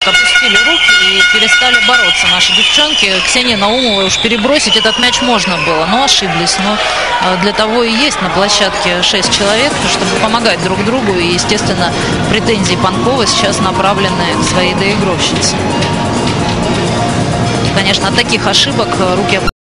Опустили руки и перестали бороться наши девчонки. Ксения Наумовой уж перебросить этот мяч можно было, но ошиблись. Но для того и есть на площадке 6 человек, чтобы помогать друг другу. И, естественно, претензии Панкова сейчас направлены к своей доигровщице. Конечно, от таких ошибок руки